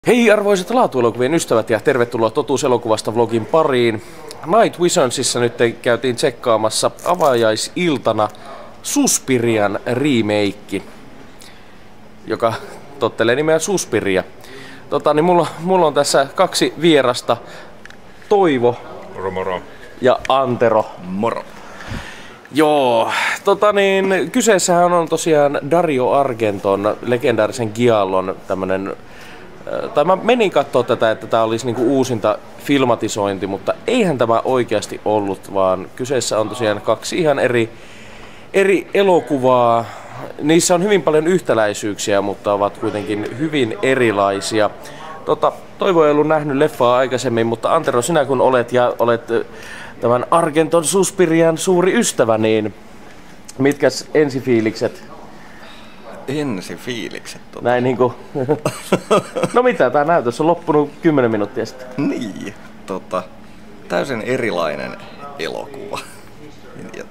Hei arvoisat laatuelokuvien ystävät ja tervetuloa Totuuselokuvasta vlogin pariin. Night Visionsissa nyt käytiin tsekkaamassa avajaisiltana Suspirian remake, joka tottelee nimeä Suspiria. Niin mulla on tässä kaksi vierasta, Toivo Moro. Ja Antero. Moro. Joo, kyseessähän on tosiaan Dario Argenton legendaarisen Giallon tämmönen, tai mä menin kattoo tätä, että tää olisi niinku uusinta filmatisointi, mutta eihän tämä oikeasti ollut, vaan kyseessä on tosiaan kaksi ihan eri elokuvaa. Niissä on hyvin paljon yhtäläisyyksiä, mutta ovat kuitenkin hyvin erilaisia. Toivo ei ollut nähnyt leffaa aikaisemmin, mutta Antero, sinä kun olet tämän Argenton Suspirian suuri ystävä, niin mitkäs ensifiilikset? Ensifiilikset? Näin niinku... No mitä, tää näytös on loppunut 10 minuuttia sitten. Niin, täysin erilainen elokuva. Ja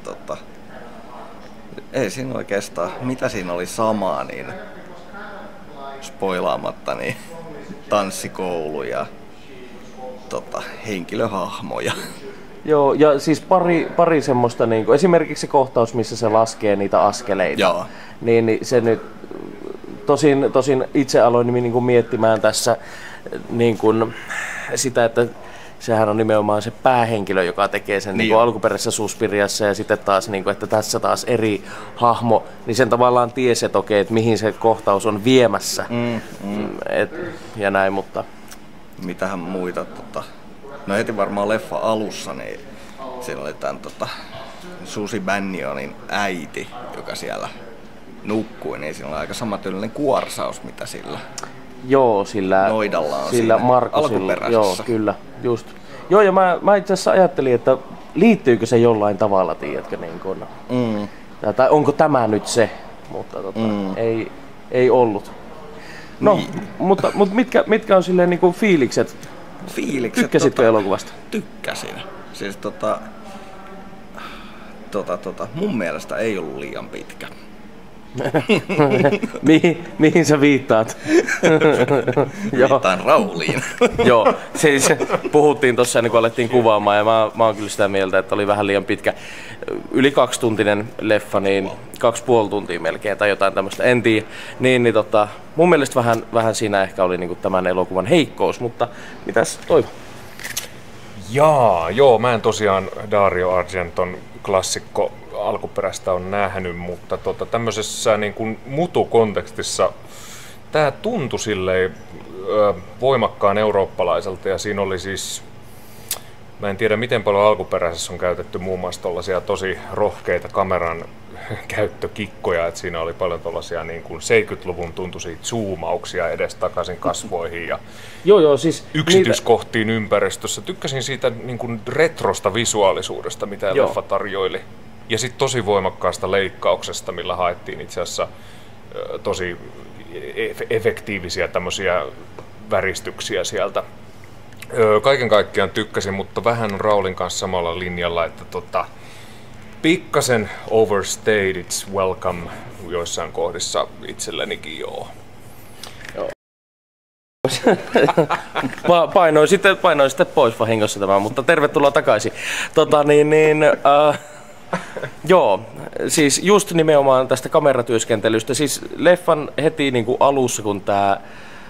ei siinä oikeastaan, mitä siinä oli samaa, niin spoilaamatta, niin tanssikoulu ja henkilöhahmoja. Joo, ja siis pari semmoista, niinku, esimerkiksi se kohtaus, missä se laskee niitä askeleita. Joo. Niin se nyt, tosin itse aloin niinku miettimään tässä niinku, sitä, että sehän on nimenomaan se päähenkilö, joka tekee sen niinku alkuperäisessä Suspiriassa, ja sitten taas, niinku, että tässä taas eri hahmo, niin sen tavallaan tiesi, että okei, että mihin se kohtaus on viemässä. Ja näin, mutta... Mitähän muita, no heti varmaan leffa alussa, niin siellä oli tämän Susi Bannionin äiti, joka siellä nukkui, niin siinä oli aika samatyylinen kuorsaus, mitä sillä sillä noidalla on sillä alkuperäisessä. Joo, kyllä, just. Joo, ja mä itse asiassa ajattelin, että liittyykö se jollain tavalla, tiedätkö, niin kun, tai onko tämä nyt se, mutta ei ollut. No, niin. mutta mitkä on silleen niinku fiilikset? Tykkäsitkö elokuvasta? Tykkäsin. Siis mun mielestä ei ollut liian pitkä. Mihin sä viittaat? Viittaan Rauliin. Joo, siis puhuttiin tossa ennen kuin alettiin kuvaamaan, ja mä oon kyllä sitä mieltä, että oli vähän liian pitkä. Yli 2-tuntinen leffa, niin 2,5 tuntia melkein tai jotain tämmöistä, en tiedä. Niin, mun mielestä vähän siinä ehkä oli niinku tämän elokuvan heikkous, mutta mitäs Toivo? Joo, mä en tosiaan Dario Argenton klassikko alkuperäistä on nähnyt, mutta tämmöisessä niin kuin mutukontekstissa tää tuntui silleen voimakkaan eurooppalaiselta, ja siinä oli siis, mä en tiedä miten paljon alkuperäisessä on käytetty muun muassa tollaisia tosi rohkeita kameran käyttökikkoja, että siinä oli paljon tollaisia niin kuin 70-luvun tuntuisia zoomauksia edestakaisin kasvoihin ja siis yksityiskohtiin ympäristössä. Tykkäsin siitä niin kuin retrosta visuaalisuudesta, mitä leffa tarjoili. Ja sitten tosi voimakkaasta leikkauksesta, millä haettiin itse asiassa tosi efektiivisiä tämmöisiä väristyksiä sieltä. Kaiken kaikkiaan tykkäsin, mutta vähän Raulin kanssa samalla linjalla, että pikkasen overstayed its welcome joissain kohdissa itsellenikin joo. Painoin sitten pois vahingossa tämän, mutta tervetuloa takaisin. Joo, siis just nimenomaan tästä kameratyöskentelystä, siis leffan heti niin kuin alussa, kun tää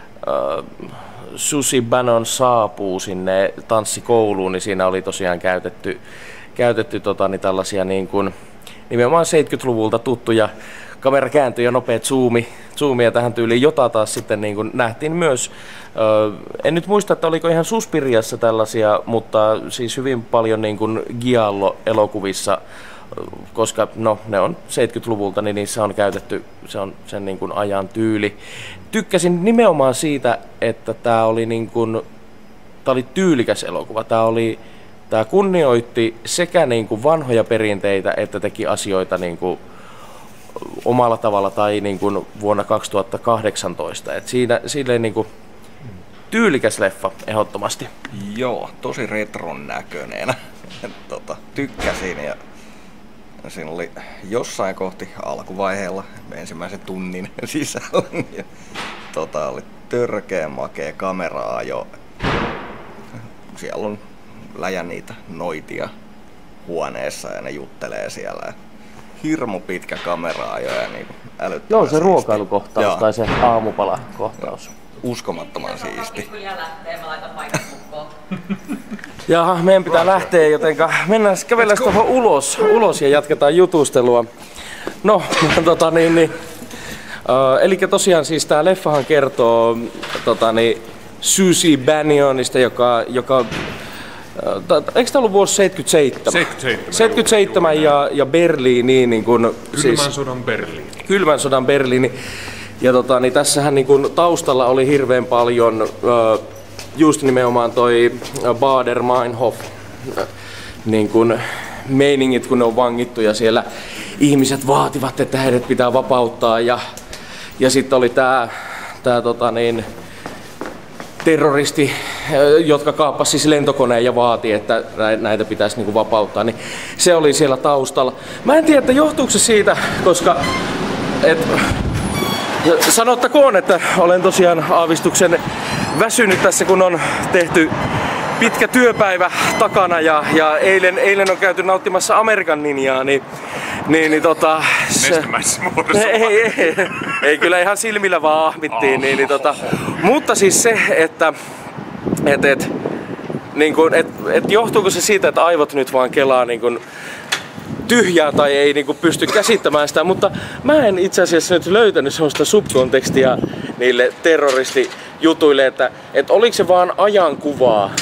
Susi Bannon saapuu sinne tanssikouluun, niin siinä oli tosiaan käytetty tällaisia niin kuin, nimenomaan 70-luvulta tuttuja kamerakääntöjä, nopeat zoomia tähän tyyliin, jota taas sitten niin kuin nähtiin myös, en nyt muista, että oliko ihan Suspiriassa tällaisia, mutta siis hyvin paljon niin kuin Giallo-elokuvissa, koska ne on 70-luvulta, niin niissä on käytetty, se on sen niin kuin ajan tyyli. Tykkäsin nimenomaan siitä, että tää oli tyylikäs elokuva. Tää kunnioitti sekä niin kuin vanhoja perinteitä, että teki asioita niin kuin omalla tavalla tai niin kuin vuonna 2018. Et silleen niin kuin tyylikäs leffa ehdottomasti. Joo, tosi retron näköinen. Tykkäsin, ja siinä oli jossain kohti alkuvaiheella ensimmäisen tunnin sisällä. Ja, oli törkeä makea kamera-ajo. Siellä on läjä niitä noitia huoneessa ja ne juttelee siellä. Hirmu pitkä kamera-ajo ja niin älyttömän Joo, se siisti. ruokailukohtaus Joo. tai se aamupalakohtaus. Uskomattoman siisti. Jaha, meidän pitää lähteä, jotenka mennään kävellä tuohon ulos ja jatketaan jutustelua. No, eli tosiaan siis tää leffahan kertoo Susie Bannionista, joka eikö tää ollut vuosi 77? 77 ja Berliiniin niin kun, Kylmän sodan Berliini. Kylmän sodan Berliini. Ja tässähän niin kun, taustalla oli hirveän paljon just nimenomaan toi Baader-Meinhof niin kun, meiningit, kun ne on vangittu ja siellä ihmiset vaativat, että heidät pitää vapauttaa ja sitten oli tää terroristi, jotka kaappasi siis lentokoneen ja vaati, että näitä pitäisi niinku vapauttaa, niin se oli siellä taustalla. Mä en tiedä, että johtuuko se siitä, koska sanottakoon, että olen tosiaan aavistuksen väsynyt tässä, kun on tehty pitkä työpäivä takana ja eilen on käyty nauttimassa Amerikan ninjaa, Nestemäisessä muodossa. ei kyllä ihan silmillä vaan ahmittiin. Mutta siis se, että johtuuko se siitä, että aivot nyt vaan kelaa niin kuin tyhjää tai ei niin kuin pysty käsittämään sitä, mutta mä en itse asiassa nyt löytänyt sellaista subkontekstia niille terroristijutuille, että oliko se vaan ajankuvaa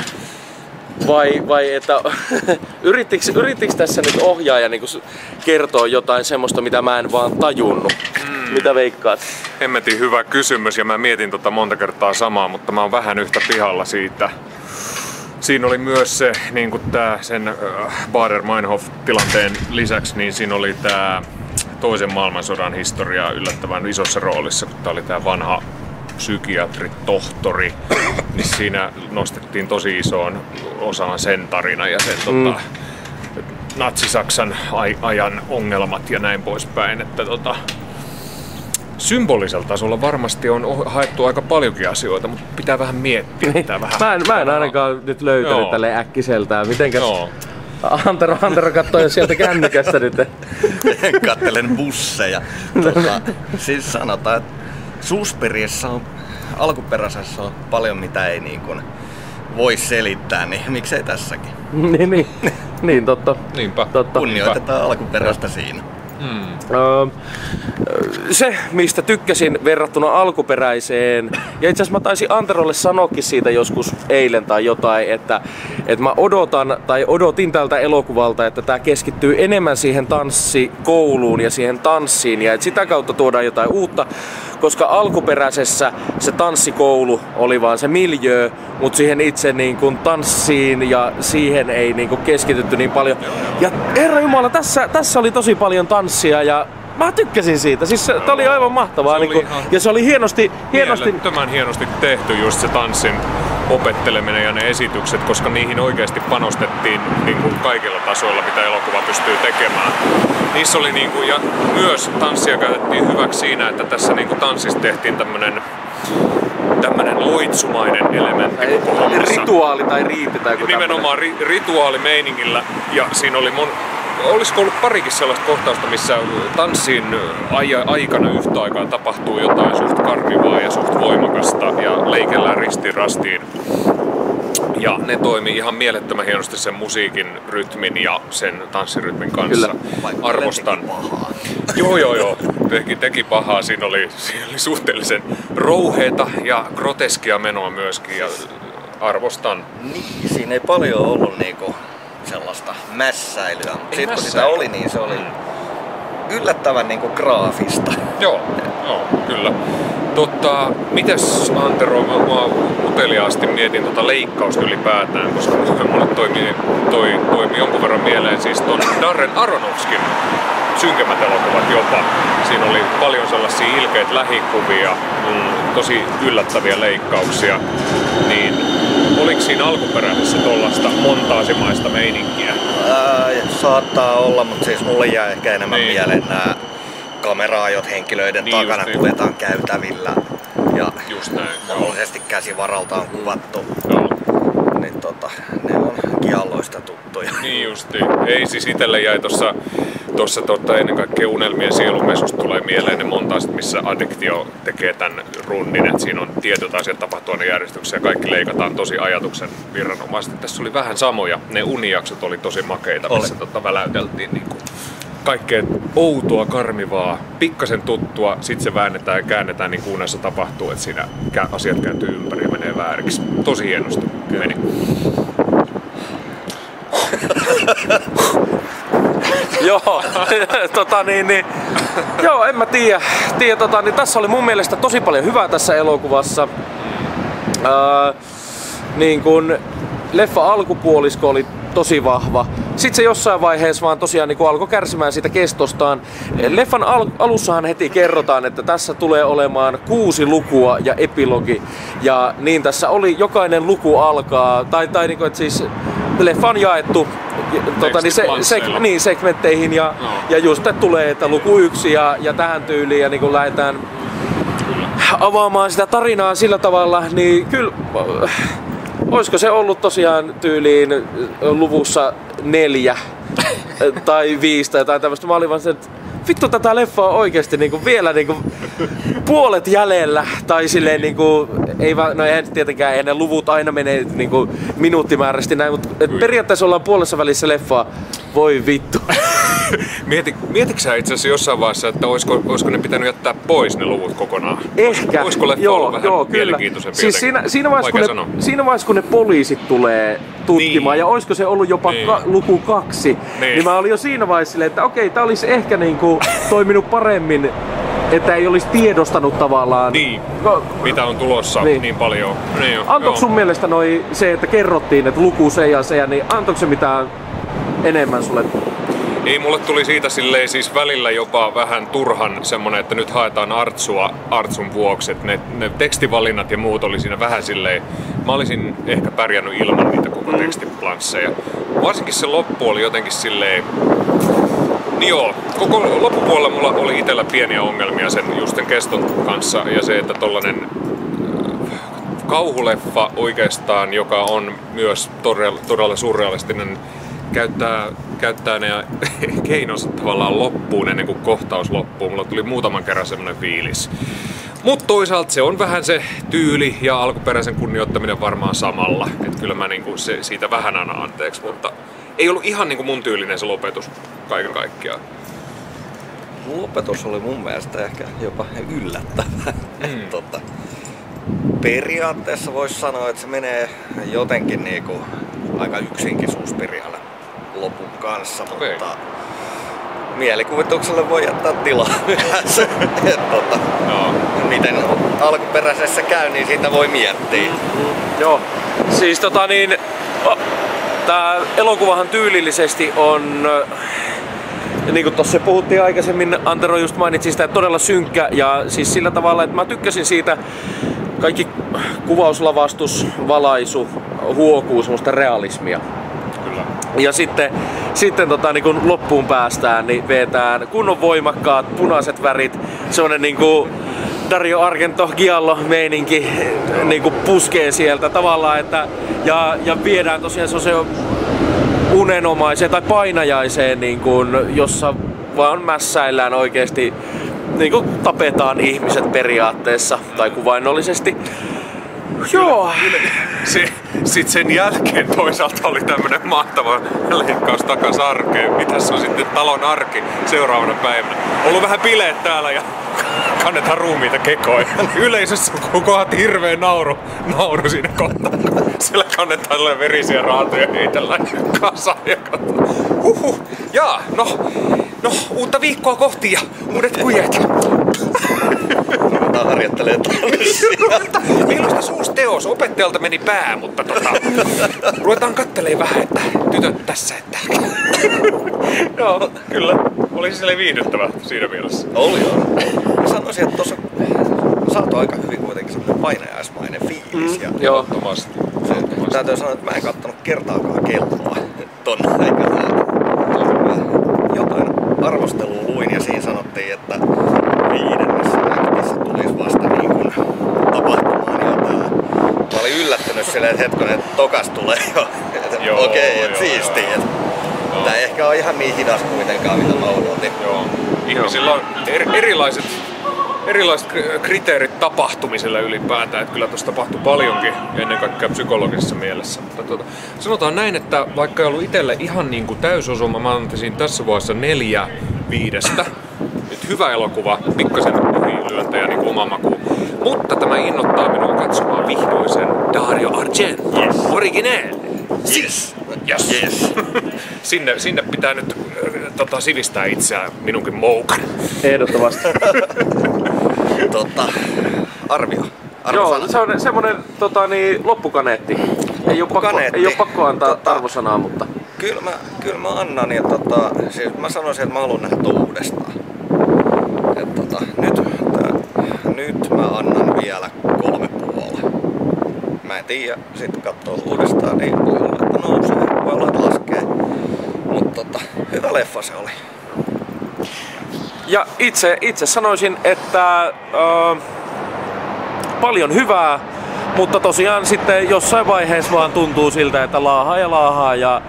vai että yrittikö tässä nyt ohjaaja niin kuin kertoa jotain semmoista, mitä mä en vaan tajunnut? Mitä veikkaat? Hemmetin hyvä kysymys ja mä mietin monta kertaa samaa, mutta mä oon vähän yhtä pihalla siitä. Siinä oli myös se, niin kuin sen Baader-Meinhof-tilanteen lisäksi, niin siinä oli tää toisen maailmansodan historia yllättävän isossa roolissa, kun tää oli tää vanha psykiatri, tohtori, niin siinä nostettiin tosi isoon osaan sen tarina ja sen Natsi-Saksan ajan ongelmat ja näin poispäin. Että symbolisella tasolla varmasti on haettu aika paljonkin asioita, mutta pitää vähän miettiä. Mä en ainakaan nyt löytänyt tälle äkkiseltään. Mitenkäs Antero katsoo jo sieltä kännykästä nyt. Kattelen busseja. Siis sanotaan, että Suspiriassa on alkuperäisessä on paljon mitä ei niin kuin voi selittää, niin miksei tässäkin? niin totta. Niinpä. Kunnioitetaan alkuperäistä siinä. Se, mistä tykkäsin verrattuna alkuperäiseen, ja itse asiassa mä taisin Anterolle sanoakin siitä joskus eilen tai jotain, että mä odotin tältä elokuvalta, että tää keskittyy enemmän siihen tanssikouluun ja siihen tanssiin, ja että sitä kautta tuodaan jotain uutta, koska alkuperäisessä se tanssikoulu oli vaan se miljöö, mutta siihen itse niin kuin tanssiin ja siihen ei niin kuin keskitytty niin paljon. Ja herra jumala, tässä oli tosi paljon tanssia ja mä tykkäsin siitä. Siis tää oli aivan mahtavaa. Ja se oli hienosti hienosti tehty just se tanssin opetteleminen ja ne esitykset, koska niihin oikeasti panostettiin niin kuin kaikilla tasoilla, mitä elokuva pystyy tekemään. Niissä oli niin kuin, ja myös tanssia käytettiin hyväksi siinä, että tässä niin kuin tanssissa tehtiin tämmönen loitsumainen elementti koko hommassa. Rituaali tai riitti tai joku nimenomaan rituaalimeiningillä, ja siinä oli olisiko ollut parikin sellaista kohtausta, missä tanssin aikana yhtä aikaa tapahtuu jotain suht karmivaa ja suht voimakasta ja leikellään ristiin rastiin. Ja ne toimii ihan mielettömän hienosti sen musiikin rytmin ja sen tanssirytmin kanssa. Kyllä. Arvostan. Joo. Teki pahaa. Siinä oli suhteellisen rouheeta ja groteskia menoa myöskin. Ja arvostan. Niin, siinä ei paljon ollut niinku sellaista mässäilyä, mutta sitten kun sitä oli, niin se oli yllättävän niinku graafista. Joo, kyllä. Mites Antero, mä uteliaasti mietin leikkausta ylipäätään, koska mulle toimi jonkun verran mieleen siis ton Darren Aronofskin synkemmät elokuvat jopa. Siinä oli paljon sellaisia ilkeitä lähikuvia, tosi yllättäviä leikkauksia, niin oliko siinä alkuperäisessä tollaista montaasimaista meininkiä? Saattaa olla, mutta siis mulle jää ehkä enemmän mieleen nämä kamera-ajot henkilöiden takana, kun vetaan käytävillä. ja Just näin. mahdollisesti käsivaralta on kuvattu. Joo. Niin ne on gialloista tuttuja. Niin justi. Ei siis itelle jäi tossa ennen kaikkea Unelmien sielumesusta tulee mieleen ne montaaset, missä Addiktio tekee tän runnin, että siinä on tietyt asiat tapahtuu aina järjestyksessä ja kaikki leikataan tosi ajatuksen viranomaisesti. Tässä oli vähän samoja. Ne unijaksot oli tosi makeita, missä väläyteltiin niinku kaikkea outoa, karmivaa, pikkasen tuttua, sit se väännetään ja käännetään niin kuin unessa tapahtuu, että siinä asiat kääntyy ympäri ja menee vääriksi. Tosi hienosti meni. Joo, joo, en mä tiedä, tässä oli mun mielestä tosi paljon hyvää tässä elokuvassa. Niin kun leffa alkupuolisko oli tosi vahva. Sitten se jossain vaiheessa vaan tosiaan niin alkoi kärsimään siitä kestostaan. Leffan alussahan heti kerrotaan, että tässä tulee olemaan 6 lukua ja epilogi. Ja niin tässä oli, jokainen luku alkaa, tai niin kuin, että siis leffa on jaettu segmentteihin ja just tulee, että luku 1 ja tähän tyyliin ja niin kun lähdetään avaamaan sitä tarinaa sillä tavalla, niin kyllä olisiko se ollut tosiaan tyyliin luvussa 4 tai 5 tai jotain tämmöistä. Mä olin vaan se, että vittu tätä leffaa on oikeesti niinku vielä niinku puolet jäljellä. Tai silleen niinku, eihän tietenkään ei ne luvut aina mene niinku minuuttimääräisesti näin, mutta periaatteessa ollaan puolessa välissä leffaa. Voi vittu. Mietitkö sä itse asiassa jossain vaiheessa, että olisiko ne pitänyt jättää pois ne luvut kokonaan? Ehkä. Olisiko leffa ollut vähän mielenkiintoisempi? Siis siinä vaiheessa, kun ne poliisit tulee tutkimaan, niin. Ja olisiko se ollut jopa luku 2, niin mä olin jo siinä vaiheessa silleen, että okei, tää olisi ehkä niinku toiminut paremmin, että ei olisi tiedostanut tavallaan. Niin, mitä on tulossa niin paljon. Niin, antoiko sun mielestä se, että kerrottiin, että luku se ja se, niin antoiko se mitään enemmän sulle? Ei, mulle tuli siitä silleen siis välillä jopa vähän turhan semmonen, että nyt haetaan Artsua Artsun vuoksi. Että ne tekstivalinnat ja muut oli siinä vähän silleen, mä olisin ehkä pärjännyt ilman niitä koko tekstiplansseja. Varsinkin se loppu oli jotenkin silleen, niin joo, koko loppupuolella mulla oli itellä pieniä ongelmia just sen keston kanssa ja se, että tollanen kauhuleffa oikeastaan, joka on myös todella surrealistinen, käyttää ne keinonsa tavallaan loppuun ennen kuin kohtaus loppuu. Mulla tuli muutaman kerran semmonen fiilis. Mutta toisaalta se on vähän se tyyli ja alkuperäisen kunnioittaminen varmaan samalla. Että kyllä mä niinku siitä vähän annan anteeksi, mutta ei ollut ihan niinku mun tyylinen se lopetus kaiken kaikkiaan. Lopetus oli mun mielestä ehkä jopa yllättävä. Periaatteessa voisi sanoa, että se menee jotenkin niinku aika yksinkin suuspirialle lopun kanssa, mutta mielikuvitukselle voi jättää tilaa myös. Miten alkuperäisessä käy, niin siitä voi miettiä. Joo, siis tää elokuvahan tyylillisesti on, niin kuin tossa puhuttiin aikaisemmin, Antero just mainitsi sitä, todella synkkä ja siis sillä tavalla, että mä tykkäsin siitä, kaikki kuvauslavastus, valaisu, huokuu semmoista realismia. Kyllä. Ja sitten niin kun loppuun päästään, niin vetään kunnon voimakkaat punaiset värit. Semmonen niinku Dario Argento giallo meininki niinku puskee sieltä tavallaan, että ja viedään tosiaan se unenomaiseen tai painajaiseen, niin kun, jossa vaan mässäillään oikeesti, niin kuin tapetaan ihmiset tai kuvainnollisesti. Joo. Sitten sen jälkeen toisaalta oli tämmönen mahtava leikkaus takas arkeen. Mitäs on sitten talon arki seuraavana päivänä? Ollut vähän bileet täällä ja kannetaan ruumiita kekoja. Yleisössä kokoat hirveen nauru siinä kohtaa. Siellä kannetaan verisiä raatoja heitellään kasaan ja Jaa, no, uutta viikkoa kohti ja uudet kujet. Ruvetaan harjoittelemaan tanssia. Meillä olisi uusi teos. Opettajalta meni pää, mutta ruvetaan kattelemaan vähän, että tytöt tässä, että... Joo, kyllä. Oli silleen viihdyttävä siinä mielessä. Oli joo. Sanoisin, että tuossa saatu aika hyvin kuitenkin semmoinen painajaismainen fiilis. Joo. Täytyy sanoa, että mä en kattonut kertaakaan kelloa ton aikana. Jotain arvostelua luin ja siinä sanottiin, että 5. aktissa tulisi vasta niin kuin olin yllättynyt silleen, että hetkonen, että tokas tulee jo. Okei, että siistiä. Tää ei ehkä ole ihan niin hidas kuitenkaan, mitä mä odotin. Joo. Ihmisillä on erilaiset kriteerit tapahtumiselle ylipäätään, että kyllä tuossa tapahtui paljonkin ennen kaikkea psykologisessa mielessä. Mutta sanotaan näin, että vaikka ei ollut itselle ihan niin kuin täysosuma, mä antaisin tässä vaiheessa 4/5. Nyt hyvä elokuva, pikkasen ylilyöntejä niin kuin oma makuun. Mutta tämä innoittaa minua katsomaan vihdoisen Dario Argento. Yes. Original. Yes. Yes. Sinne pitää nyt sivistää itseään minunkin moukan. Ehdottomasti. Arvio. Joo, se on semmonen loppukaneetti. Ei oo pakko antaa arvosanaa, mutta... Kyllä mä annan ja siis mä sanoisin, että mä haluan nähdä uudestaan. Nyt mä annan vielä 3,5. Mä en tiedä, sit katsoo uudestaan, niin voi olla, että nousee, voi olla, että laskee. Mutta hyvä leffa se oli. Ja itse sanoisin, että paljon hyvää, mutta tosiaan sitten jossain vaiheessa vaan tuntuu siltä, että laahaa ja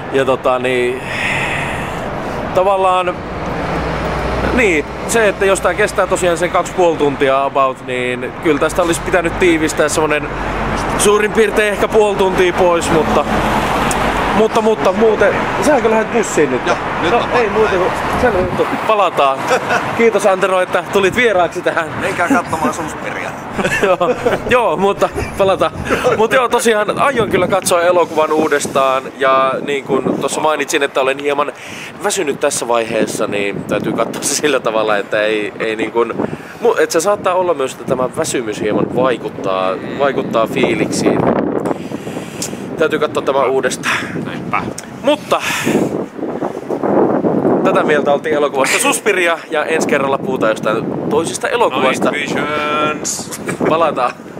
tavallaan niin, se, että jos tää kestää tosiaan sen 2,5 tuntia about, niin kyllä tästä olisi pitänyt tiivistää semmonen suurin piirtein ehkä puoli tuntia pois, mutta muuten, sähänkö lähdet bussiin nyt? Joo, nyt ei muuta kuin palataan. Kiitos Antero, että tulit vieraaksi tähän. Menkää katsomaan Suspiria. Joo, mutta palataan. Mutta joo, tosiaan aion kyllä katsoa elokuvan uudestaan ja niin kuin tuossa mainitsin, että olen hieman väsynyt tässä vaiheessa, niin täytyy katsoa se sillä tavalla, että ei niin kuin, että se saattaa olla myös, että tämä väsymys hieman vaikuttaa fiiliksiin. Täytyy katsoa tämä uudestaan. Näinpä. Mutta tätä mieltä oltiin elokuvasta Suspiria ja ensi kerralla puhutaan jostain toisesta elokuvasta. Night Visions. Palataan.